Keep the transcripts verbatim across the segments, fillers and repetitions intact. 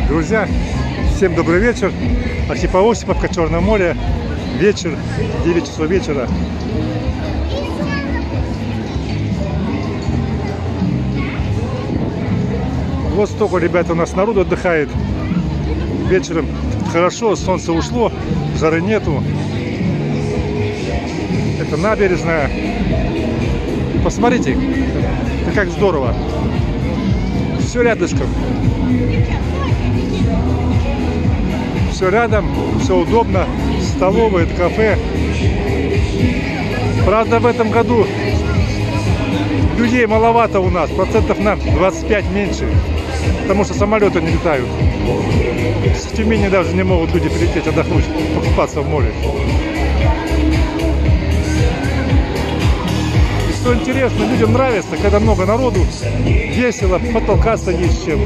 Друзья, всем добрый вечер. Осипов-Осиповка, Черное море. Вечер, девять часов вечера. Вот столько, ребята, у нас народу отдыхает. Вечером хорошо, солнце ушло, жары нету. Это набережная. Посмотрите, как здорово. Все рядышком. Все рядом, все удобно. Столовые, кафе. Правда, в этом году людей маловато у нас. Процентов на двадцать пять меньше. Потому что самолеты не летают. С Тюмени даже не могут люди прилететь отдохнуть, покупаться в море. И что интересно, людям нравится, когда много народу, весело, потолкаться есть чем.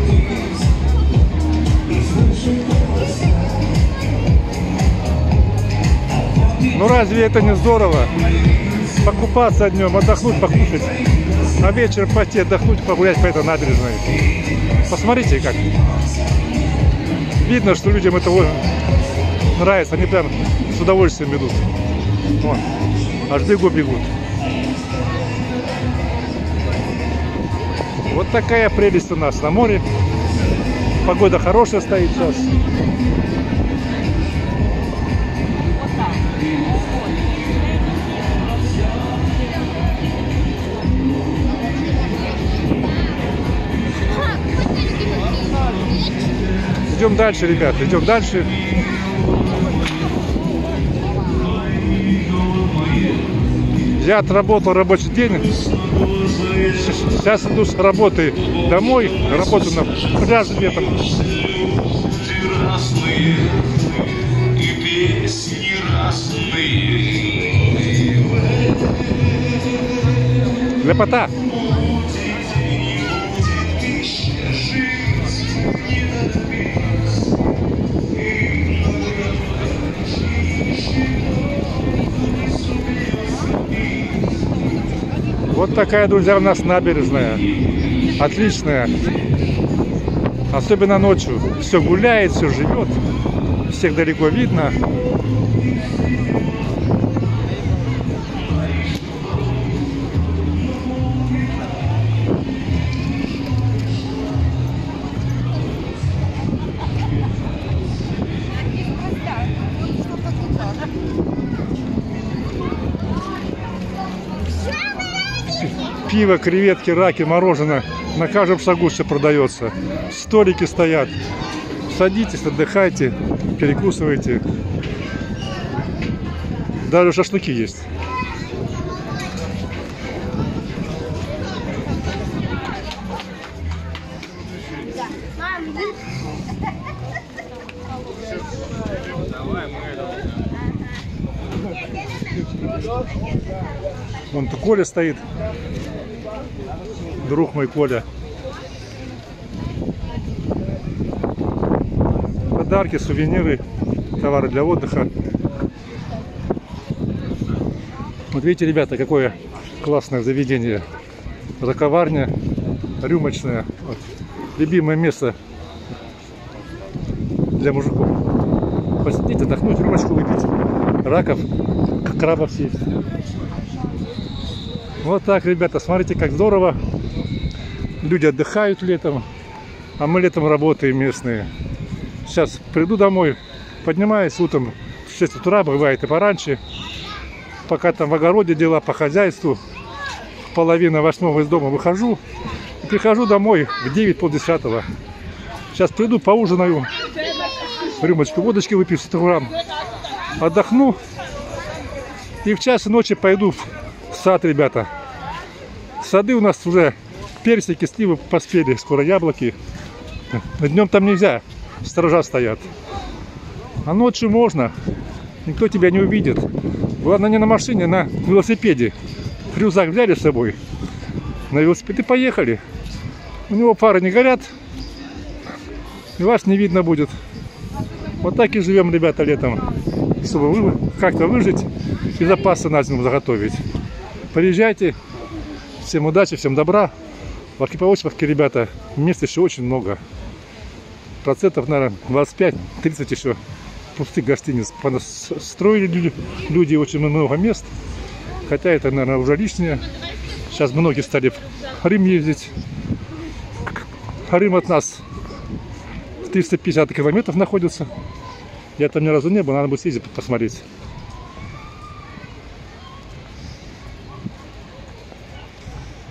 Ну разве это не здорово? Покупаться днем, отдохнуть, покушать, а вечером пойти отдохнуть, погулять по этой набережной. Посмотрите как. Видно, что людям это нравится, они прям с удовольствием идут. Вон, аж бегут-бегут. Вот такая прелесть у нас на море. Погода хорошая стоит сейчас. Идем дальше, ребят, идем дальше. Я отработал рабочий день. Сейчас иду с работы домой. Работаю на пляже летом. Лепота. Вот такая, друзья, у нас набережная. Отличная. Особенно ночью. Все гуляет, все живет. Всех далеко видно. Пиво, креветки, раки, мороженое. На каждом шагу все продается. Столики стоят. Садитесь, отдыхайте, перекусывайте. Даже шашлыки есть. Вон тут Коля стоит. Друг мой Коля. Подарки, сувениры, товары для отдыха. Вот видите, ребята, какое классное заведение. Раковарня, рюмочная. Вот. Любимое место для мужиков. Посидеть, отдохнуть, рюмочку выпить. Раков, крабов съесть. Вот так, ребята, смотрите, как здорово. Люди отдыхают летом, а мы летом работаем местные. Сейчас приду домой, поднимаюсь утром в шесть утра, бывает и пораньше. Пока там в огороде дела по хозяйству. В половине восьмого из дома выхожу. И прихожу домой в девять полдесятого. Сейчас приду, поужинаю. Рюмочку водочки выпью с утра. Отдохну. И в час ночи пойду в сад, ребята. Сады у нас уже персики, сливы поспели, скоро яблоки. Днем там нельзя, сторожа стоят. А ночью можно, никто тебя не увидит. Главное, не на машине, а на велосипеде. Рюкзак взяли с собой, на велосипед и поехали. У него фары не горят, и вас не видно будет. Вот так и живем, ребята, летом, чтобы как-то выжить и запасы на зиму заготовить. Приезжайте. Всем удачи, всем добра. В Осипов-Осиповке, ребята, мест еще очень много. процентов, наверное, двадцать пять тридцать еще пустых гостиниц. Строили люди очень много мест. Хотя это, наверное, уже лишнее. Сейчас многие стали в Рим ездить. Рим от нас в триста пятьдесят километров находится. Я там ни разу не был, надо будет съездить посмотреть.